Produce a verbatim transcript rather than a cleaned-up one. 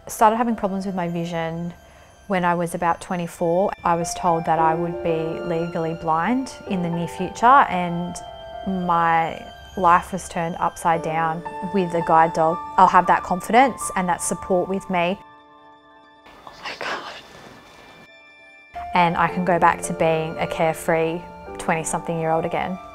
Started having problems with my vision when I was about twenty-four. I was told that I would be legally blind in the near future, and my life was turned upside down with a guide dog. I'll have that confidence and that support with me. Oh my God. And I can go back to being a carefree twenty-something year old again.